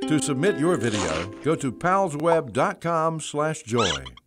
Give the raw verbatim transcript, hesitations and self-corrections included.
To submit your video, go to palsweb dot com slash joy.